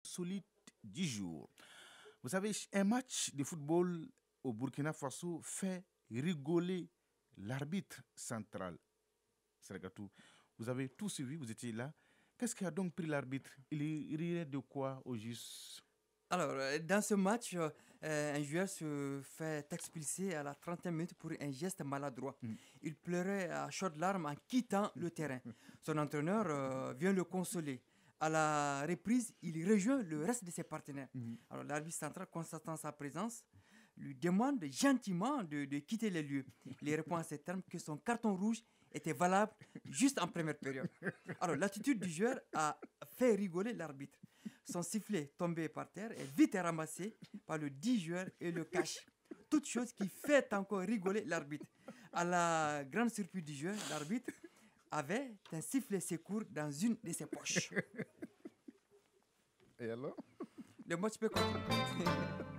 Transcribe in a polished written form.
insolite du jour. Vous savez, un match de football au Burkina Faso fait rigoler l'arbitre central. Sergatou, vous avez tout suivi, vous étiez là. Qu'est-ce qui a donc pris l'arbitre? Il rirait de quoi au juste? Alors, dans ce match, un joueur se fait expulser à la 30e minute pour un geste maladroit. Mm. Il pleurait à chaudes larmes en quittant le terrain. Son entraîneur vient le consoler. À la reprise, il rejoint le reste de ses partenaires. Mhm. Alors, l'arbitre central, constatant sa présence, lui demande gentiment de quitter les lieux. Il répond à ces termes que son carton rouge était valable juste en première période. Alors, l'attitude du joueur a fait rigoler l'arbitre. Son sifflet tombé par terre est vite ramassé par le 10 joueur et le cache. Toute chose qui fait encore rigoler l'arbitre. À la grande surprise du joueur, l'arbitre avait un sifflet secours dans une de ses poches. Et alors? Le match peut continuer.